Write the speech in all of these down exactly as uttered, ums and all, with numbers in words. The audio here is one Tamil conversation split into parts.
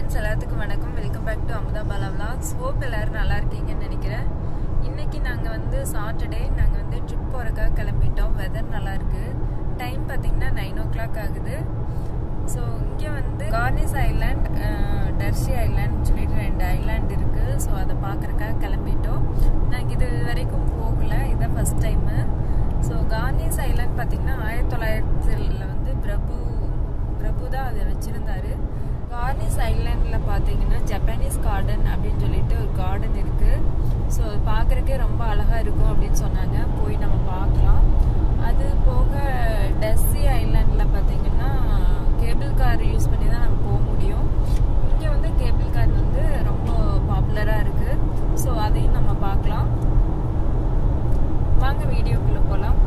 friends, எல்லாத்துக்கும் வணக்கம். Welcome back to Amudha Bala vlogs. Hope எல்லாரும் நல்லா இருக்கீங்கன்னு நினைக்கிறேன். இன்னைக்கு நாங்கள் வந்து சாட்டர்டே நாங்கள் வந்து ட்ரிப் போகிறக்காக கிளம்பிட்டோம். வெதர் நல்லா இருக்கு. டைம் பார்த்தீங்கன்னா நைன் ஓ கிளாக் ஆகுது. ஸோ இங்கே வந்து கார்னிஷ் ஐலாண்ட், டர்சி ஐலாண்ட் சொல்லிட்டு ரெண்டு ஐலாண்ட் இருக்கு. ஸோ அதை பார்க்குறக்காக கிளம்பிட்டோம். நாங்கள் இது வரைக்கும் போகல, இதுதான் first time. So Corniche island பார்த்தீங்கன்னா ஆயிரத்தி தொள்ளாயிரத்துல வந்து பிரபு பிரபு தான் அதை வச்சிருந்தாரு. கார்னிஷ் ஐலாண்டில் பார்த்தீங்கன்னா ஜப்பானீஸ் கார்டன் அப்படின்னு சொல்லிட்டு ஒரு கார்டன் இருக்கு. ஸோ பார்க்குறக்கே ரொம்ப அழகாக இருக்கும் அப்படின்னு சொன்னாங்க. போய் நம்ம பார்க்கலாம். அது போக டர்சி ஐலாண்டில் பார்த்தீங்கன்னா கேபிள் கார் யூஸ் பண்ணி தான் நம்ம போக முடியும். இங்கே வந்து கேபிள் கார் வந்து ரொம்ப பாப்புலராக இருக்கு. ஸோ அதையும் நம்ம பார்க்கலாம். வாங்க வீடியோக்குள்ளே போகலாம்.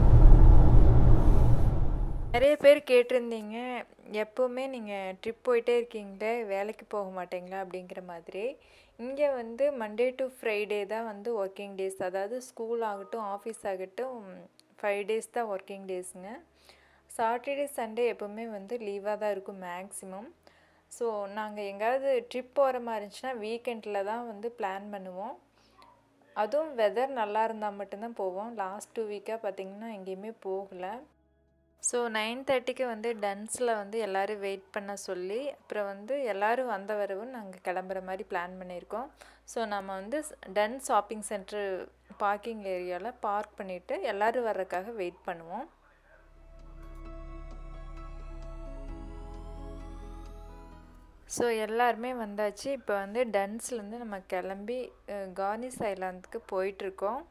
நிறைய பேர் கேட்டிருந்தீங்க, எப்போவுமே நீங்கள் ட்ரிப் போயிட்டே இருக்கீங்களே, வேலைக்கு போக மாட்டீங்களா அப்படிங்கிற மாதிரி. இங்கே வந்து மண்டே டு ஃப்ரைடே தான் வந்து ஒர்க்கிங் டேஸ். அதாவது ஸ்கூல் ஆகட்டும் ஆஃபீஸ் ஆகட்டும் ஃபைவ் டேஸ் தான் ஒர்க்கிங் டேஸுங்க. சாட்டர்டே சண்டே எப்போவுமே வந்து லீவாக தான் இருக்கும் மேக்ஸிமம். ஸோ நாங்கள் எங்கேயாவது ட்ரிப் போகிற மாதிரி இருந்துச்சுன்னா வீக்கெண்டில் தான் வந்து பிளான் பண்ணுவோம். அதுவும் வெதர் நல்லா இருந்தால் மட்டும்தான் போவோம். லாஸ்ட் டூ வீக்காக பார்த்திங்கன்னா எங்கேயுமே போகலை. ஸோ நைன் தேர்ட்டிக்கு வந்து டன்ஸில் வந்து எல்லோரும் வெயிட் பண்ண சொல்லி, அப்புறம் வந்து எல்லோரும் வந்த வரவும் நாங்கள் கிளம்புற மாதிரி பிளான் பண்ணியிருக்கோம். ஸோ நம்ம வந்து டன் ஷாப்பிங் சென்டர் பார்க்கிங் ஏரியாவில் பார்க் பண்ணிவிட்டு எல்லோரும் வர்றதுக்காக வெயிட் பண்ணுவோம். ஸோ எல்லாருமே வந்தாச்சு. இப்போ வந்து டன்ஸ்லேருந்து நம்ம கிளம்பி கார்னிஷ் ஐலாந்துக்கு போயிட்டுருக்கோம்.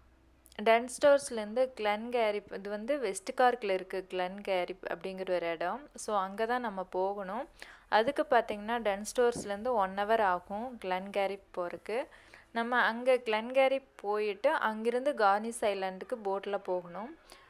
டன் ஸ்டோர்ஸ்லேருந்து கிளன்கேரிப், இது வந்து வெஸ்ட் கார்க்கில் இருக்குது கிளன்கேரிப் அப்படிங்கிற ஒரு இடம். ஸோ அங்கே தான் நம்ம போகணும். அதுக்கு பார்த்திங்கன்னா டன் ஸ்டோர்ஸ்லேருந்து ஒன் ஹவர் ஆகும் கிளன்கேரிப் போகிறதுக்கு. நம்ம அங்கே கிளன்கேரிப் போயிட்டு அங்கேருந்து கார்னிஷ் ஐலாண்டுக்கு போட்டில் போகணும்.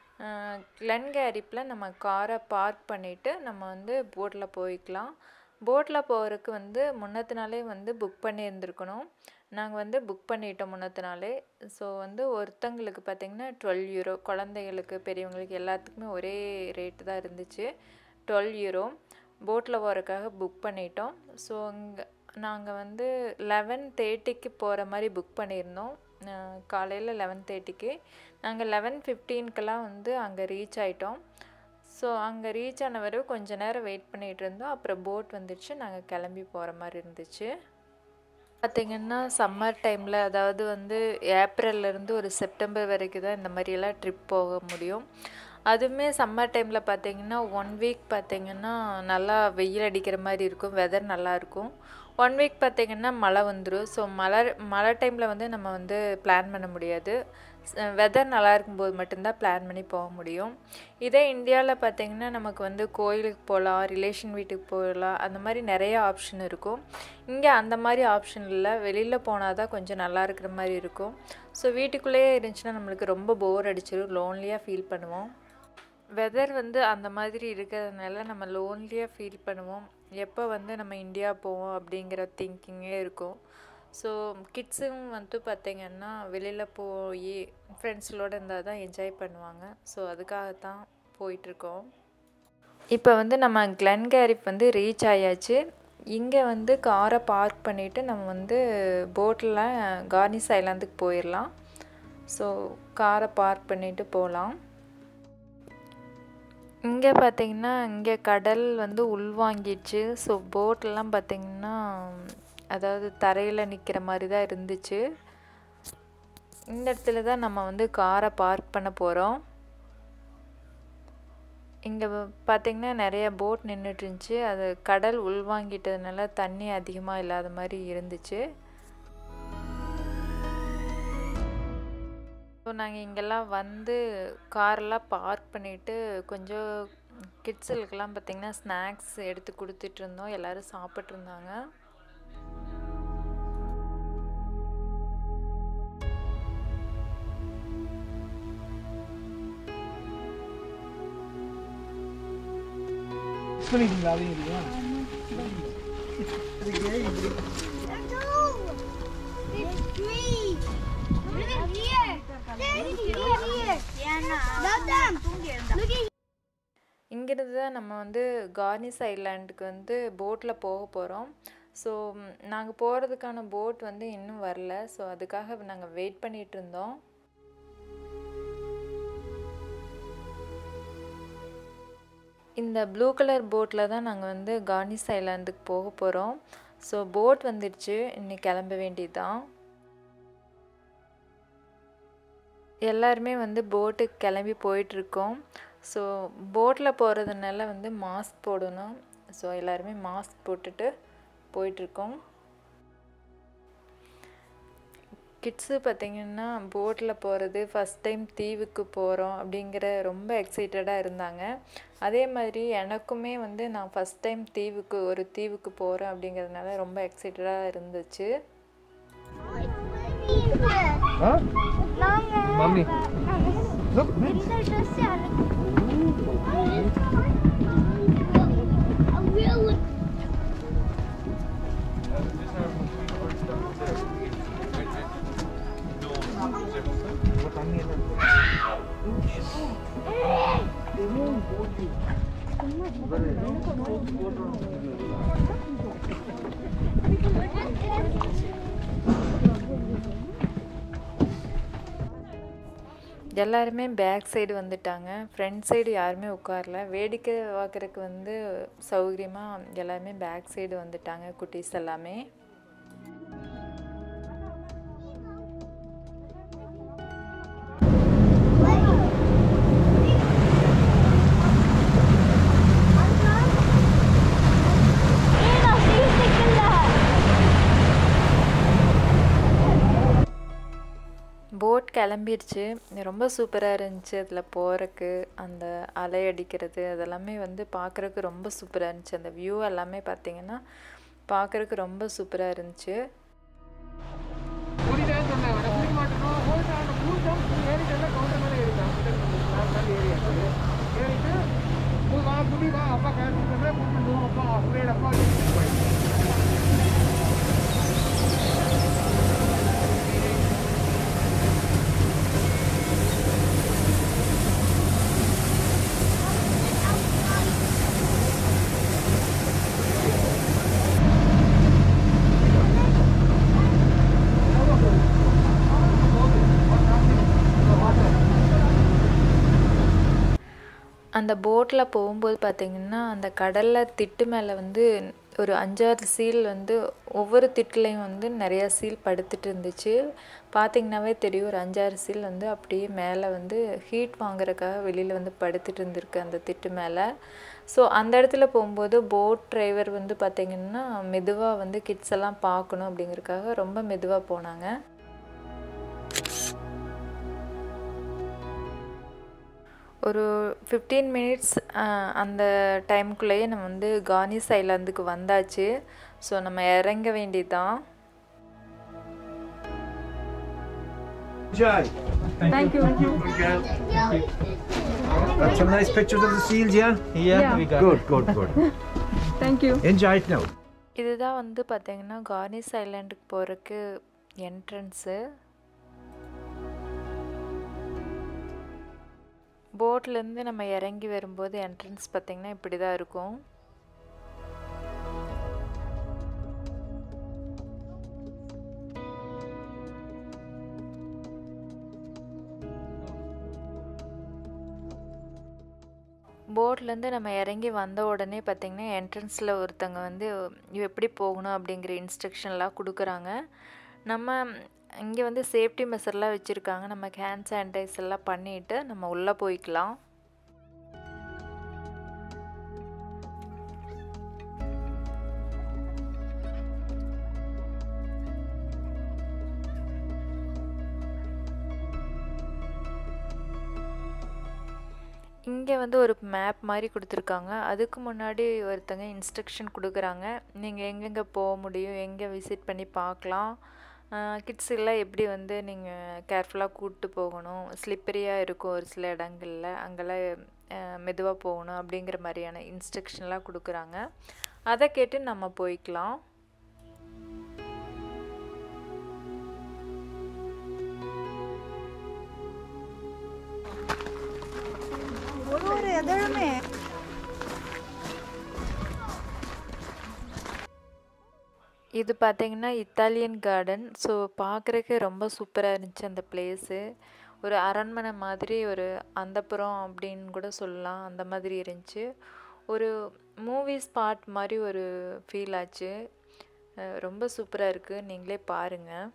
கிளன்கேரிப்பில் நம்ம காரை பார்க் பண்ணிவிட்டு நம்ம வந்து போட்டில் போய்க்கலாம். போட்டில் போகிறதுக்கு வந்து முன்னத்தினாலே வந்து புக் பண்ணியிருந்துருக்கணும். நாங்கள் வந்து புக் பண்ணிட்டோம் முன்னத்தினாலே. ஸோ வந்து ஒருத்தங்களுக்கு பார்த்திங்கன்னா டுவெல் யூரோ, குழந்தைகளுக்கு பெரியவங்களுக்கு எல்லாத்துக்குமே ஒரே ரேட்டு தான் இருந்துச்சு, டுவெல் யூரோ. போட்டில் போகிறதுக்காக புக் பண்ணிட்டோம். ஸோ இங்கே நாங்கள் வந்து லெவன் தேர்ட்டிக்கு போகிற மாதிரி புக் பண்ணியிருந்தோம். காலையில் லெவன் தேர்ட்டிக்கு நாங்கள் லெவன் ஃபிஃப்டீனுக்கெல்லாம் வந்து அங்கே ரீச் ஆகிட்டோம். ஸோ அங்கே ரீச் ஆன வரை கொஞ்சம் நேரம் வெயிட் பண்ணிகிட்டு இருந்தோம். அப்புறம் போட் வந்துடுச்சு, நாங்கள் கிளம்பி போகிற மாதிரி இருந்துச்சு. பார்த்திங்கன்னா சம்மர் டைமில், அதாவது வந்து ஏப்ரல்லேருந்து ஒரு செப்டம்பர் வரைக்கும் தான் இந்த மாதிரியெல்லாம் ட்ரிப் போக முடியும். அதுவுமே சம்மர் டைமில் பார்த்திங்கன்னா ஒன் வீக் பார்த்திங்கன்னா நல்லா வெயில் அடிக்கிற மாதிரி இருக்கும், வெதர் நல்லாயிருக்கும். ஒன் வீக் பார்த்திங்கன்னா மழை வந்துடும். ஸோ மழை மழை டைமில் வந்து நம்ம வந்து பிளான் பண்ண முடியாது. வெதர் நல்லா இருக்கும்போது மட்டும்தான் பிளான் பண்ணி போக முடியும். இதே இந்தியாவில் பார்த்திங்கன்னா நமக்கு வந்து கோயிலுக்கு போகலாம், ரிலேஷன் வீட்டுக்கு போகலாம், அந்த மாதிரி நிறைய ஆப்ஷன் இருக்கும். இங்கே அந்த மாதிரி ஆப்ஷன் இல்லை. வெளியில் போனால் தான் கொஞ்சம் நல்லா இருக்கிற மாதிரி இருக்கும். ஸோ வீட்டுக்குள்ளேயே இருந்துச்சுன்னா நம்மளுக்கு ரொம்ப போர் அடிச்சிடும், லோன்லியாக ஃபீல் பண்ணுவோம். வெதர் வந்து அந்த மாதிரி இருக்கிறதுனால நம்ம லோன்லியாக ஃபீல் பண்ணுவோம். எப்போ வந்து நம்ம இந்தியா போவோம் அப்படிங்கிற திங்கிங்கே இருக்கும். ஸோ கிட்ஸும் வந்து பார்த்திங்கன்னா வெளியில் போய் ஃப்ரெண்ட்ஸுகளோடு இருந்தால் தான் என்ஜாய் பண்ணுவாங்க. ஸோ அதுக்காகத்தான் போயிட்டுருக்கோம். இப்போ வந்து நம்ம கிளன்கேரிப் வந்து ரீச் ஆயாச்சு. இங்கே வந்து காரை பார்க் பண்ணிவிட்டு நம்ம வந்து போட்டில் கார்னிஷ் ஐலாந்துக்கு போயிடலாம். ஸோ காரை பார்க் பண்ணிவிட்டு போகலாம். இங்கே பார்த்திங்கன்னா இங்கே கடல் வந்து உள்வாங்கிடுச்சு. ஸோ போட்டெல்லாம் பார்த்திங்கன்னா அதாவது தரையில் நிற்கிற மாதிரி தான் இருந்துச்சு. இந்த இடத்துல தான் நம்ம வந்து காரை பார்க் பண்ண போகிறோம். இங்கே பார்த்திங்கன்னா நிறைய போட் நின்றுட்டு இருந்துச்சு. அது கடல் உள்வாங்கிட்டதுனால தண்ணி அதிகமாக இல்லாத மாதிரி இருந்துச்சு. ஸோ நாங்கள் இங்கெல்லாம் வந்து காரெல்லாம் பார்க் பண்ணிவிட்டு கொஞ்சம் கிட்ஸுகளுக்கெல்லாம் பார்த்திங்கன்னா ஸ்நாக்ஸ் எடுத்து கொடுத்துட்டு இருந்தோம். எல்லோரும் சாப்பிட்ருந்தாங்க. இங்கிருந்து தான் நம்ம வந்து கார்னிஷ் ஐலாண்டுக்கு வந்து போட்டில் போக போகிறோம். ஸோ நாங்கள் போகிறதுக்கான போட் வந்து இன்னும் வரல. ஸோ அதுக்காக நாங்கள் வெயிட் பண்ணிகிட்டு இருந்தோம். இந்த ப்ளூ கலர் போட்டில் தான் நாங்கள் வந்து கார்னிஷ் ஐலாண்டுக்கு போக போகிறோம். ஸோ போட் வந்துடுச்சு, இன்னைக்கு கிளம்ப வேண்டியதுதான். எல்லாருமே வந்து போட்டுக்கு கிளம்பி போயிட்டுருக்கோம். ஸோ போட்டில் போகிறதுனால வந்து மாஸ்க் போடணும். ஸோ எல்லாருமே மாஸ்க் போட்டுட்டு போயிட்டுருக்கோம். கிட்ஸு பார்த்திங்கன்னா போட்டில் போகிறது ஃபஸ்ட் டைம் தீவுக்கு போகிறோம் அப்படிங்கிற ரொம்ப எக்ஸைட்டடாக இருந்தாங்க. அதே மாதிரி எனக்குமே வந்து நான் ஃபஸ்ட் டைம் தீவுக்கு ஒரு தீவுக்கு போகிறேன் அப்படிங்கிறதுனால ரொம்ப எக்ஸைட்டடாக இருந்துச்சு. Mommy, look. எல்லாருமே பேக் சைடு வந்துட்டாங்க. ஃப்ரண்ட் சைடு யாருமே உட்காரல. வேடிக்கை பார்க்குறதுக்கு வந்து சௌகரியமாக எல்லாருமே பேக் சைடு வந்துட்டாங்க குட்டீஸ் எல்லாமே. போட் கிளம்பிடுச்சு. ரொம்ப சூப்பராக இருந்துச்சு அதில் போகிறக்கு. அந்த அலை அடிக்கிறது அதெல்லாமே வந்து பார்க்குறக்கு ரொம்ப சூப்பராக இருந்துச்சு. அந்த வியூ எல்லாமே பார்த்திங்கன்னா பார்க்குறக்கு ரொம்ப சூப்பராக இருந்துச்சு. அந்த போட்டில் போகும்போது பார்த்திங்கன்னா அந்த கடலில் திட்டு மேலே வந்து ஒரு அஞ்சாறு சீல் வந்து ஒவ்வொரு திட்டுலையும் வந்து நிறையா சீல் படுத்துட்டு இருந்துச்சு. பார்த்திங்கனாவே தெரியும், ஒரு அஞ்சாறு சீல் வந்து அப்படியே மேலே வந்து ஹீட் வாங்குறதுக்காக வெளியில் வந்து படுத்துட்டு இருந்திருக்கு அந்த திட்டு மேலே. ஸோ அந்த இடத்துல போகும்போது போட் டிரைவர் வந்து பார்த்திங்கன்னா மெதுவாக வந்து கிட்ஸ் எல்லாம் பார்க்கணும் அப்படிங்கிறதுக்காக ரொம்ப மெதுவாக போனாங்க. ஒரு ஃபிஃப்டீன் மினிட்ஸ் அந்த டைமுக்குள்ளேயே நம்ம வந்து கார்னிஷ் ஐலாண்டுக்கு வந்தாச்சு. ஸோ நம்ம இறங்க வேண்டியதுதான். Thank you. Thank you. Got some nice pictures of the seals, yeah? Yeah, yeah. We got good, it. good, good. Thank you. Enjoy it now. இதுதான் வந்து பார்த்தீங்கன்னா கார்னிஷ் ஐலாண்டுக்கு போகிறதுக்கு என்ட்ரன்ஸு. போட்லேருந்து நம்ம இறங்கி வரும்போது என்ட்ரன்ஸ் பார்த்திங்கன்னா இப்படி தான் இருக்கும். போட்லேருந்து நம்ம இறங்கி வந்த உடனே பார்த்திங்கன்னா என்ட்ரன்ஸில் ஒருத்தங்க வந்து எப்படி போகணும் அப்படிங்கிற இன்ஸ்ட்ரக்ஷன்லாம் கொடுக்குறாங்க. நம்ம இங்கே வந்து சேஃப்டி மெஷர்லாம் வச்சுருக்காங்க. நம்ம ஹேண்ட் சானிடைஸ் எல்லாம் பண்ணிவிட்டு நம்ம உள்ளே போய்க்கலாம். இங்கே வந்து ஒரு மேப் மாதிரி கொடுத்துருக்காங்க. அதுக்கு முன்னாடி ஒருத்தங்க இன்ஸ்ட்ரக்ஷன் கொடுக்குறாங்க. நீங்கள் எங்கெங்கே போக முடியும், எங்கே விசிட் பண்ணி பார்க்கலாம், கிட்ஸ் எல்லாம் எப்படி வந்து நீங்கள் கேர்ஃபுல்லாக கூப்பிட்டு போகணும், ஸ்லிப்பரியாக இருக்கும் ஒரு சில இடங்களில், அங்கெல்லாம் மெதுவாக போகணும் அப்படிங்கிற மாதிரியான இன்ஸ்ட்ரக்ஷன்லாம் கொடுக்குறாங்க. அதை கேட்டு நம்ம போய்க்கலாம். இது பார்த்தீங்கன்னா இத்தாலியன் கார்டன். ஸோ பார்க்குறதுக்கு ரொம்ப சூப்பராக இருந்துச்சு அந்த பிளேஸு. ஒரு அரண்மனை மாதிரி, ஒரு அந்தப்புறம் அப்படின்னு கூட சொல்லலாம், அந்த மாதிரி இருந்துச்சு. ஒரு மூவி ஸ்பாட் மாதிரி ஒரு ஃபீல் ஆச்சு. ரொம்ப சூப்பராக இருக்குது, நீங்களே பாருங்கள்.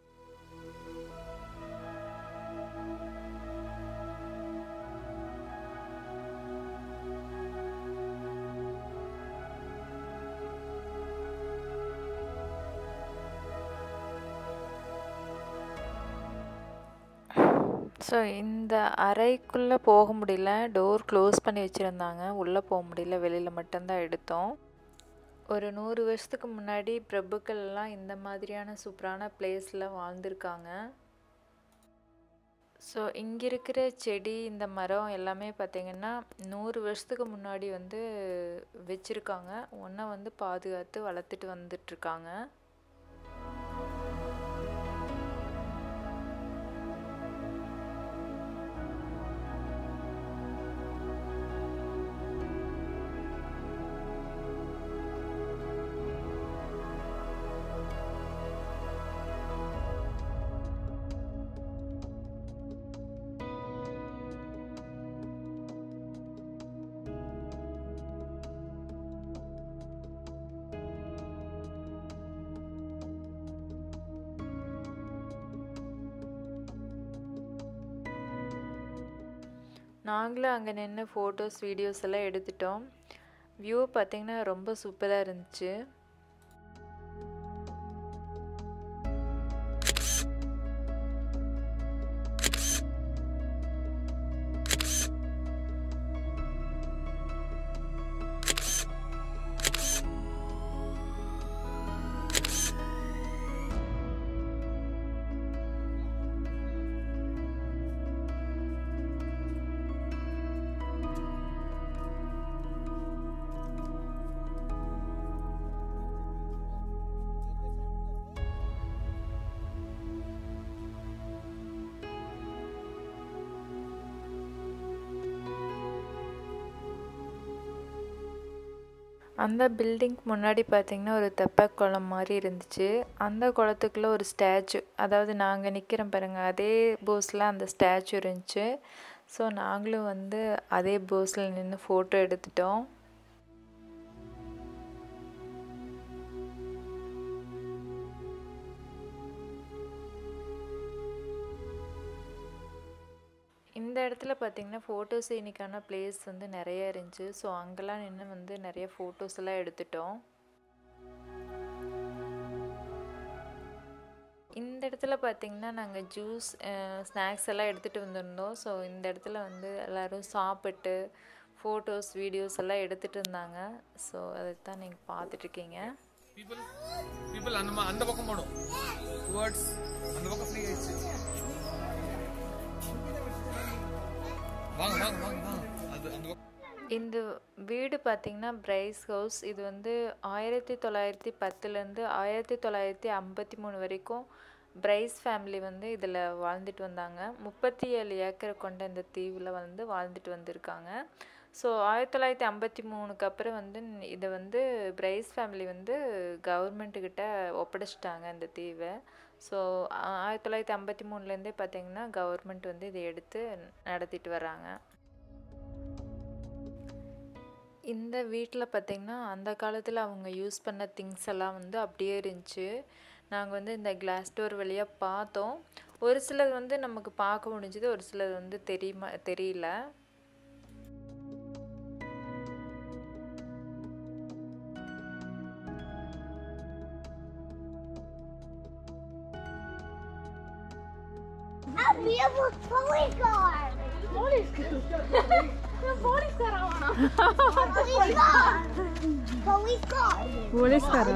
ஸோ இந்த அறைக்குள்ளே போக முடியல, டோர் க்ளோஸ் பண்ணி வச்சுருந்தாங்க, உள்ளே போக முடியல, வெளியில் மட்டும்தான் எடுத்தோம். ஒரு நூறு வருஷத்துக்கு முன்னாடி பிரபுக்கள்லாம் இந்த மாதிரியான சூப்பரான பிளேஸில் வாழ்ந்திருக்காங்க. ஸோ இங்கே இருக்கிற செடி, இந்த மரம் எல்லாமே பார்த்திங்கன்னா நூறு வருஷத்துக்கு முன்னாடி வந்து வச்சுருக்காங்க. ஒன்றை வந்து பாதுகாத்து வளர்த்துட்டு வந்துட்டுருக்காங்க. நாங்களும் அங்கே நின்று ஃபோட்டோஸ் வீடியோஸ் எல்லாம் எடுத்துட்டோம். வியூ பார்த்திங்கன்னா ரொம்ப சூப்பராக இருந்துச்சு. அந்த பில்டிங்க்கு முன்னாடி பார்த்திங்கன்னா ஒரு தெப்பை குளம் மாதிரி இருந்துச்சு. அந்த குளத்துக்குள்ளே ஒரு ஸ்டாச்சு, அதாவது நாங்கள் நிற்கிறோம் பாருங்கள், அதே போஸில் அந்த ஸ்டாச்சு இருந்துச்சு. ஸோ நாங்களும் வந்து அதே போஸில் நின்று ஃபோட்டோ எடுத்துட்டோம். இந்த இடத்துல பார்த்திங்கன்னா ஃபோட்டோஸ் இன்னைக்கான பிளேஸ் வந்து நிறைய இருந்துச்சு. ஸோ அங்கெல்லாம் நின்று வந்து நிறைய ஃபோட்டோஸ் எல்லாம் எடுத்துட்டோம். இந்த இடத்துல பார்த்திங்கன்னா நாங்கள் ஜூஸ், ஸ்நாக்ஸ் எல்லாம் எடுத்துகிட்டு வந்திருந்தோம். ஸோ இந்த இடத்துல வந்து எல்லோரும் சாப்பிட்டு ஃபோட்டோஸ் வீடியோஸ் எல்லாம் எடுத்துகிட்டு இருந்தாங்க. ஸோ அதை தான் நீங்கள் பார்த்துட்ருக்கீங்க. அந்த பக்கம் போகணும், அந்த பக்கம் ஃப்ரீ ஆயிடுச்சு. இந்த வீடு பார்த்திங்கன்னா பிரைஸ் ஹவுஸ். இது வந்து ஆயிரத்தி தொள்ளாயிரத்தி பத்துலேருந்து ஆயிரத்தி தொள்ளாயிரத்தி ஐம்பத்தி மூணு வரைக்கும் பிரைஸ் ஃபேமிலி வந்து இதில் வாழ்ந்துட்டு வந்தாங்க. முப்பத்தி ஏழு ஏக்கரை கொண்ட இந்த தீவில் வந்து வாழ்ந்துட்டு வந்திருக்காங்க. ஸோ ஆயிரத்தி தொள்ளாயிரத்தி ஐம்பத்தி மூணுக்கு அப்புறம் வந்து இதை வந்து பிரைஸ் ஃபேமிலி வந்து கவர்மெண்ட்டுக்கிட்ட ஒப்படைச்சிட்டாங்க இந்த தீவை. ஸோ ஆயிரத்தி தொள்ளாயிரத்தி ஐம்பத்தி மூணுலேருந்தே பார்த்திங்கன்னா கவர்மெண்ட் வந்து இதை எடுத்து நடத்திட்டு வராங்க. இந்த வீட்டில் பார்த்திங்கன்னா அந்த காலத்தில் அவங்க யூஸ் பண்ண திங்ஸ் எல்லாம் வந்து அப்படியே இருந்துச்சு. நாங்கள் வந்து இந்த கிளாஸ் டோர் வழியாக பார்த்தோம். ஒரு சிலது வந்து நமக்கு பார்க்க முடிஞ்சுது, ஒரு சிலது வந்து தெரியுமா தெரியல. Police car! Police car! Police car! Police car!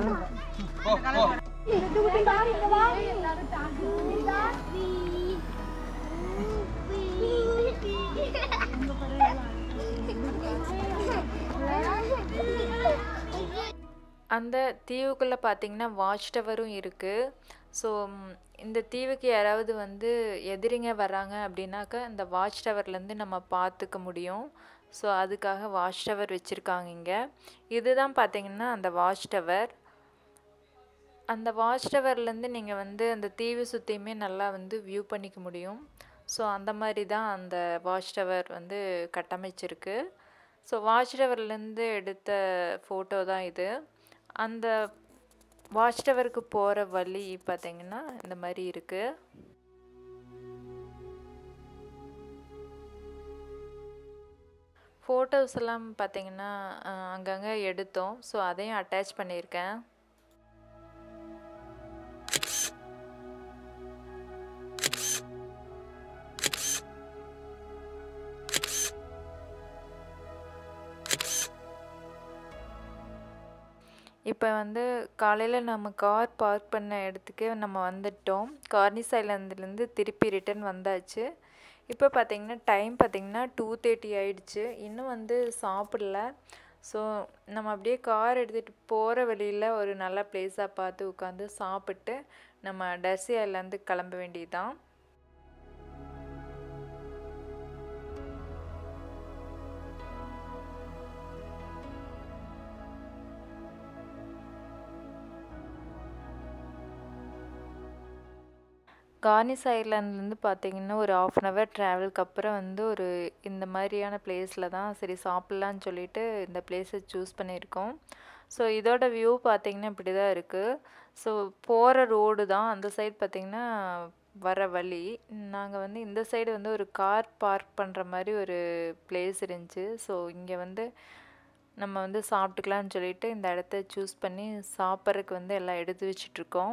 அந்த தீவுக்குள்ளே பார்த்திங்கன்னா வாட்ச் டவரும் இருக்குது. ஸோ இந்த தீவுக்கு யாராவது வந்து எதிரிங்க வராங்க அப்படின்னாக்கா இந்த வாட்ச் டவர்லேருந்து நம்ம பார்த்துக்க முடியும். ஸோ அதுக்காக வாட்ச் டவர் வச்சுருக்காங்க இங்கே. இதுதான் பார்த்திங்கன்னா அந்த வாட்ச் டவர். அந்த வாட்ச் டவர்லேருந்து நீங்கள் வந்து அந்த தீவு சுற்றியுமே நல்லா வந்து வியூ பண்ணிக்க முடியும். ஸோ அந்த மாதிரி தான் அந்த வாட்ச் டவர் வந்து கட்டமைச்சிருக்கு. ஸோ வாட்ச் டவர்லேருந்து எடுத்த ஃபோட்டோ தான் இது. அந்த வாட்ச் டவருக்கு போகிற வழி பார்த்திங்கன்னா இந்த மாதிரி இருக்குது. ஃபோட்டோஸ் எல்லாம் பார்த்திங்கன்னா அங்கங்கே எடுத்தோம். ஸோ அதையும் அட்டாச் பண்ணியிருக்கேன். இப்போ வந்து காலையில் நம்ம கார் பார்க் பண்ண இடத்துக்கு நம்ம வந்துட்டோம். கார்னிஷ் ஐலாந்துலேருந்து திருப்பி ரிட்டன் வந்தாச்சு. இப்போ பார்த்திங்கன்னா டைம் பார்த்திங்கன்னா டூ தேர்ட்டி ஆகிடுச்சு. இன்னும் வந்து சாப்பிடல. ஸோ நம்ம அப்படியே கார் எடுத்துகிட்டு போகிற வழியில் ஒரு நல்ல பிளேஸாக பார்த்து உட்காந்து சாப்பிட்டு நம்ம டர்சி ஐலாந்து கிளம்ப வேண்டியது தான். கார்னிஷ் ஐலாண்ட்லேருந்து பார்த்திங்கன்னா ஒரு ஆஃப் அன் ஹவர் ட்ராவலுக்கு அப்புறம் வந்து ஒரு இந்த மாதிரியான பிளேஸில் தான் சரி சாப்பிட்லான்னு சொல்லிட்டு இந்த பிளேஸை சூஸ் பண்ணியிருக்கோம். ஸோ இதோட வியூ பார்த்திங்கன்னா இப்படி தான் இருக்குது. ஸோ போகிற ரோடு தான் அந்த சைடு பார்த்திங்கன்னா வர வழி. நாங்கள் வந்து இந்த சைடு வந்து ஒரு கார் பார்க் பண்ணுற மாதிரி ஒரு பிளேஸ் இருந்துச்சு. ஸோ இங்கே வந்து நம்ம வந்து சாப்பிட்டுக்கலான்னு சொல்லிட்டு இந்த இடத்த சூஸ் பண்ணி சாப்பிட்றதுக்கு வந்து எல்லாம் எடுத்து வச்சிட்ருக்கோம்.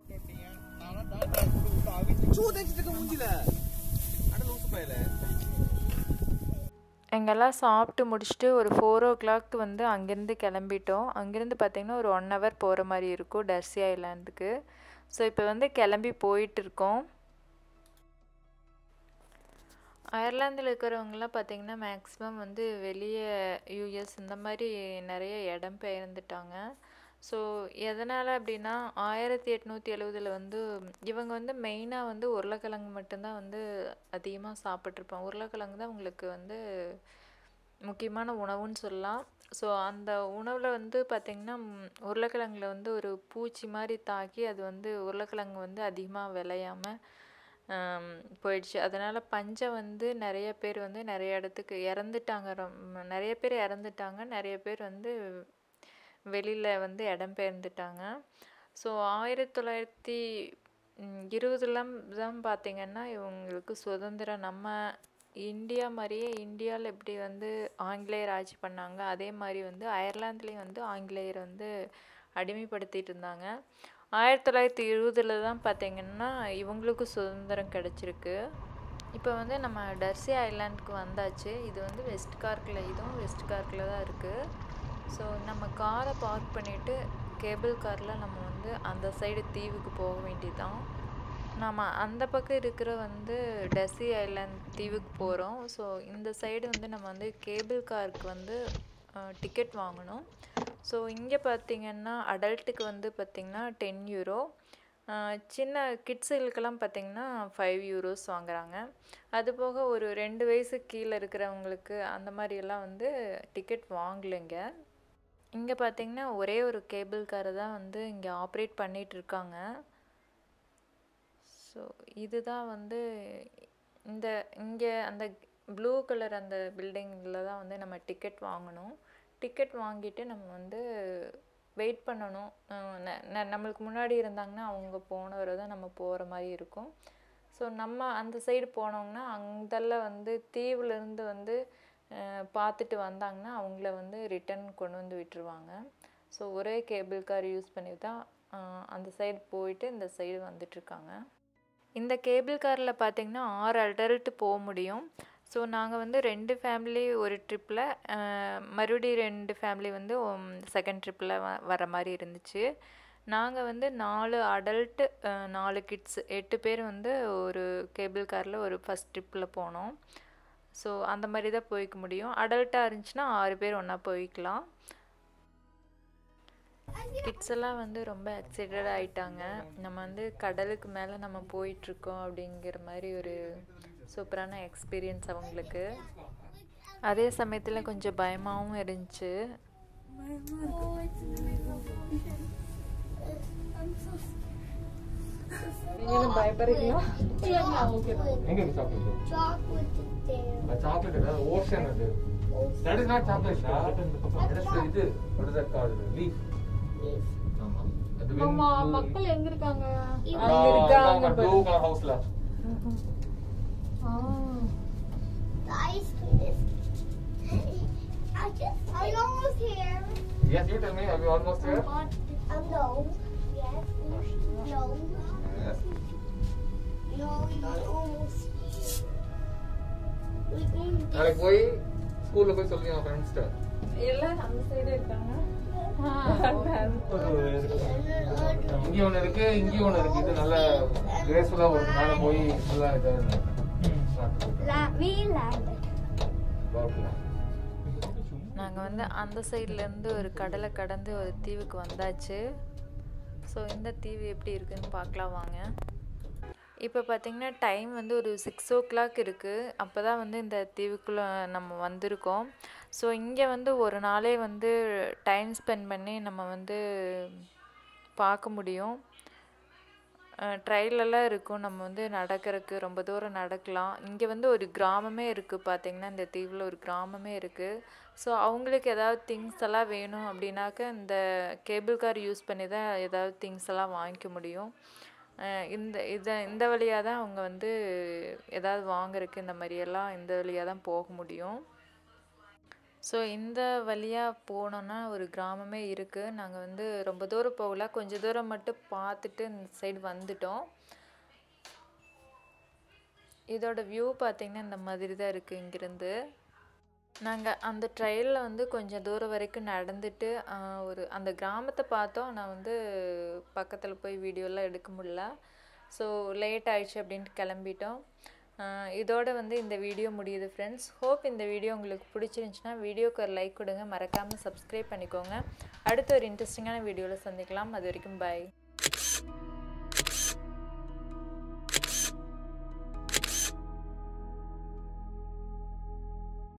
எங்கெல்லாம் சாப்பிட்டு முடிச்சுட்டு ஒரு ஃபோர் ஓ கிளாக் வந்து அங்கேருந்து கிளம்பிட்டோம். அங்கேருந்து பார்த்திங்கன்னா ஒரு ஒன் ஹவர் போகிற மாதிரி இருக்கும் டர்சி ஐலாண்டுக்கு. ஸோ இப்போ வந்து கிளம்பி போயிட்டு இருக்கோம். அயர்லாந்தில் இருக்கிறவங்களாம் பார்த்திங்கன்னா மேக்ஸிமம் வந்து வெளியே யூஎஸ் இந்த மாதிரி நிறைய இடம் பெயர்ந்துட்டாங்க. ஸோ எதனால் அப்படின்னா ஆயிரத்தி எட்நூற்றி எழுவதில் வந்து இவங்க வந்து மெயினாக வந்து உருளைக்கிழங்கு மட்டும்தான் வந்து அதிகமாக சாப்பிட்ருப்பாங்க. உருளைக்கிழங்கு தான் உங்களுக்கு வந்து முக்கியமான உணவுன்னு சொல்லலாம். ஸோ அந்த உணவில் வந்து பார்த்திங்கன்னா உருளைக்கிழங்குல வந்து ஒரு பூச்சி மாதிரி தாக்கி அது வந்து உருளைக்கிழங்கு வந்து அதிகமாக விளையாமல் போயிடுச்சு. அதனால் பஞ்சம் வந்து நிறைய பேர் வந்து நிறைய இடத்துக்கு இறந்துட்டாங்க. ரொம்ப நிறைய பேர் இறந்துட்டாங்க. நிறைய பேர் வந்து வெளியில் வந்து இடம்பெயர்ந்துட்டாங்க. ஸோ ஆயிரத்தி தொள்ளாயிரத்தி இருபதுலாம் தான் பார்த்திங்கன்னா இவங்களுக்கு சுதந்திரம். நம்ம இந்தியா மாதிரியே இந்தியாவில் எப்படி வந்து ஆங்கிலேயர் ஆட்சி பண்ணாங்க அதே மாதிரி வந்து அயர்லாந்துலேயும் வந்து ஆங்கிலேயர் வந்து அடிமைப்படுத்திட்டு இருந்தாங்க. ஆயிரத்தி தொள்ளாயிரத்தி இருபதில் தான் பார்த்திங்கன்னா இவங்களுக்கு சுதந்திரம் கிடச்சிருக்கு. இப்போ வந்து நம்ம டர்சி ஐலாண்டுக்கு வந்தாச்சு. இது வந்து வெஸ்ட் கார்க்கில், இதுவும் வெஸ்ட் கார்க்கில் தான் இருக்குது. ஸோ நம்ம காரை பார்க் பண்ணிவிட்டு கேபிள் காரில் நம்ம வந்து அந்த சைடு தீவுக்கு போக வேண்டியதுதான். நம்ம அந்த பக்கம் இருக்கிற வந்து டர்சி ஐலாண்ட் தீவுக்கு போகிறோம். ஸோ இந்த சைடு வந்து நம்ம வந்து கேபிள் காருக்கு வந்து டிக்கெட் வாங்கணும். ஸோ இங்கே பார்த்திங்கன்னா அடல்ட்டுக்கு வந்து பார்த்திங்கன்னா டென் யூரோ, சின்ன கிட்ஸுகளுக்கெல்லாம் பார்த்திங்கன்னா ஃபைவ் யூரோஸ் வாங்குறாங்க. அதுபோக ஒரு ரெண்டு வயசுக்கு கீழே இருக்கிறவங்களுக்கு அந்த மாதிரியெல்லாம் வந்து டிக்கெட் வாங்கலைங்க. இங்கே பார்த்திங்கன்னா ஒரே ஒரு கேபிள் காரை தான் வந்து இங்கே ஆப்ரேட் பண்ணிகிட்ருக்காங்க. ஸோ இதுதான் வந்து இந்த இங்கே அந்த ப்ளூ கலர் அந்த பில்டிங்கில் தான் வந்து நம்ம டிக்கெட் வாங்கணும். டிக்கெட் வாங்கிட்டு நம்ம வந்து வெயிட் பண்ணணும். நம்மளுக்கு முன்னாடி இருந்தாங்கன்னா அவங்க போனவரை தான் நம்ம போகிற மாதிரி இருக்கும். ஸோ நம்ம அந்த சைடு போனோங்கன்னா அங்கெல்லாம் வந்து தீவுலேருந்து வந்து பார்த்துட்டு வந்தாங்கன்னா அவங்கள வந்து ரிட்டன் கொண்டு வந்து விட்டுருவாங்க. ஸோ ஒரே கேபிள் கார் யூஸ் பண்ணி தான் அந்த சைடு போயிட்டு இந்த சைடு வந்துட்டுருக்காங்க. இந்த கேபிள் காரில் பார்த்திங்கன்னா ஆறு அடல்ட்டு போக முடியும். ஸோ நாங்கள் வந்து ரெண்டு ஃபேமிலி ஒரு ட்ரிப்பில், மறுபடியும் ரெண்டு ஃபேமிலி வந்து செகண்ட் ட்ரிப்பில் வ வர மாதிரி இருந்துச்சு. நாங்கள் வந்து நாலு அடல்ட்டு நாலு கிட்ஸ் எட்டு பேர் வந்து ஒரு கேபிள் காரில் ஒரு ஃபஸ்ட் ட்ரிப்பில் போனோம். ஸோ அந்த மாதிரி தான் போய்க்க முடியும். அடல்ட்டாக இருந்துச்சுன்னா ஆறு பேர் ஒன்றா போய்க்கலாம். கிட்ஸ் எல்லாம் வந்து ரொம்ப எக்ஸைட்டட் ஆகிட்டாங்க. நம்ம வந்து கடலுக்கு மேலே நம்ம போயிட்டுருக்கோம் அப்படிங்கிற மாதிரி ஒரு சூப்பரான எக்ஸ்பீரியன்ஸ் அவங்களுக்கு. அதே சமயத்தில் கொஞ்சம் பயமாகவும் இருந்துச்சு. நீங்களும் பயப்படுறீங்களா? எங்க இருக்கு chocolate? Chocolate is there. A chocolate is ocean அது. That is not chocolate. That is இது. What is that called? Leaf. Leaf. ஆமா. அது அம்மா மக்கள் எங்க இருக்காங்க? அங்க இருக்காங்க blue color houseல. Ah The ice cream is. I just. I'm almost here. Yes, you tell me. Are we almost here? Um, no. Yes. No. Yes. No, we're not almost here. We're going this நாளைக்கு போய் ஸ்கூல்ல போய் சொல்லி என் ஃப்ரெண்ட்ஸ் கிட்ட. எல்லாம் அந்த சைடு இருக்காங்க. இங்க ஒண்ணு இருக்கு, இங்க ஒண்ணு இருக்கு. இது நல்ல கிரேஸ்ஃபுல்லா ஒரு மேல போய் நல்லா இதா இருக்கு. La we landed. நாங்கள் வந்து அந்த சைட்லேருந்து ஒரு கடலை கடந்து ஒரு தீவுக்கு வந்தாச்சு. ஸோ இந்த தீவு எப்படி இருக்குதுன்னு பார்க்கலாம் வாங்க. இப்போ பார்த்திங்கன்னா டைம் வந்து ஒரு சிக்ஸ் ஓ கிளாக் இருக்குது. அப்போ தான் வந்து இந்த தீவுக்குள்ளே நம்ம வந்திருக்கோம். ஸோ இங்கே வந்து ஒரு நாளே வந்து டைம் ஸ்பெண்ட் பண்ணி நம்ம வந்து பார்க்க முடியும். ட்ரெயிலெல்லாம் இருக்கும், நம்ம வந்து நடக்கிறதுக்கு ரொம்ப தூரம் நடக்கலாம். இங்கே வந்து ஒரு கிராமமே இருக்குது. பார்த்திங்கன்னா இந்த தீவில் ஒரு கிராமமே இருக்குது. ஸோ அவங்களுக்கு ஏதாவது திங்ஸ் எல்லாம் வேணும் அப்படின்னாக்க இந்த கேபிள் கார் யூஸ் பண்ணி தான் ஏதாவது திங்ஸ் எல்லாம் வாங்கிக்க முடியும். இந்த இதை இந்த வழியாக தான் அவங்க வந்து ஏதாவது வாங்குறதுக்கு இந்த மாதிரியெல்லாம் இந்த வழியாக தான் போக முடியும். ஸோ இந்த வழியாக போனோன்னா ஒரு கிராமமே இருக்குது. நாங்கள் வந்து ரொம்ப தூரம் போகல, கொஞ்சம் தூரம் மட்டும் பார்த்துட்டு இந்த சைடு வந்துட்டோம். இதோட வியூ பார்த்திங்கன்னா இந்த மாதிரி தான் இருக்குது. இங்கேருந்து நாங்கள் அந்த ட்ரெயிலில் வந்து கொஞ்சம் தூரம் வரைக்கும் நடந்துட்டு ஒரு அந்த கிராமத்தை பார்த்தோம். நான் வந்து பக்கத்தில் போய் வீடியோலாம் எடுக்க முடியல. ஸோ லேட் ஆயிடுச்சு அப்படின்ட்டு கிளம்பிட்டோம். இதோட வந்து இந்த வீடியோ முடியுது ஃப்ரெண்ட்ஸ். ஹோப் இந்த வீடியோ உங்களுக்கு பிடிச்சிருந்துச்சுன்னா வீடியோக்கு ஒரு லைக் கொடுங்க, மறக்காமல் சப்ஸ்கிரைப் பண்ணிக்கோங்க. அடுத்த ஒரு இன்ட்ரெஸ்டிங்கான வீடியோவில் சந்திக்கலாம். அது வரைக்கும் பாய்.